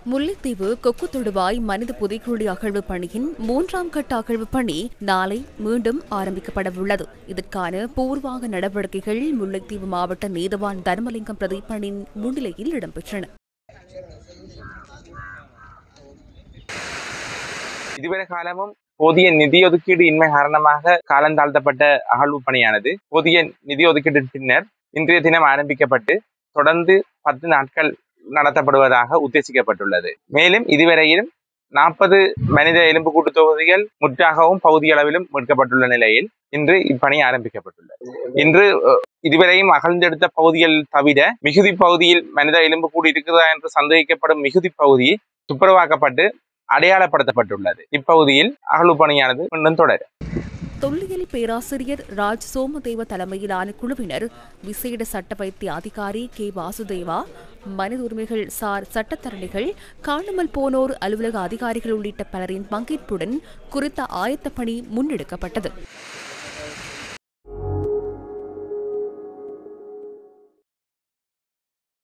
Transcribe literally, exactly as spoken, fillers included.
முல்லைத்தீவு கொக்கு தொடுவாய் மனித புதைக்குழி அகழ்வு பணியின் மூன்றாம் கட்ட அகழ்வு பணி நாளை மீண்டும் ஆரம்பிக்கப்படவுள்ளது. இதற்கான பூர்வாங்க நடவடிக்கைகள் முல்லைத்தீவு மாவட்ட நீதவான் தர்மலிங்கம் பிரதீபனின் முன்னிலையில் இடம்பெற்றன. இதுவரை காலமும் போதிய நிதி ஒதுக்கீடு இன்மை காரணமாக காலந்தாழ்த்தப்பட்ட அகழ்வு பணியானது போதிய நிதி ஒதுக்கீட்டின் பின்னர் இன்றைய தினம் ஆரம்பிக்கப்பட்டு தொடர்ந்து பத்து நாட்கள் நடத்தப்படுவதாக உத்தேசிக்கப்பட்டுள்ளது. மேலும் இதுவரையிலும் நாற்பது மனித எலும்புக்கூட்டு தொகுதிகள் முற்றாகவும் பகுதியளவிலும் மீட்கப்பட்டுள்ள நிலையில் இன்று இப்பணி ஆரம்பிக்கப்பட்டுள்ளது. இன்று இதுவரையும் அகழ்ந்தெடுத்த பகுதிகள் தவிர மிகுதி பகுதியில் மனித எலும்புக்கூடு இருக்கிறதா என்று சந்தேகிக்கப்படும் மிகுதி பகுதி துப்புரவாக்கப்பட்டு அடையாளப்படுத்தப்பட்டுள்ளது. இப்பகுதியில் அகழ்வு பணியானது மீண்டும் தொடரும். தொல்லியல் பேராசிரியர் ராஜ் சோமதேவ தலைமையிலான குழுவினர், விசேட சட்ட வைத்திய அதிகாரி கே வாசுதேவா, மனித உரிமைகள் சார் சட்டத்தரணிகள், காணாமல் போனோர் அலுவலக அதிகாரிகள் உள்ளிட்ட பலரின் பங்கேற்புடன் குறித்த ஆயத்த பணி முன்னெடுக்கப்பட்டது.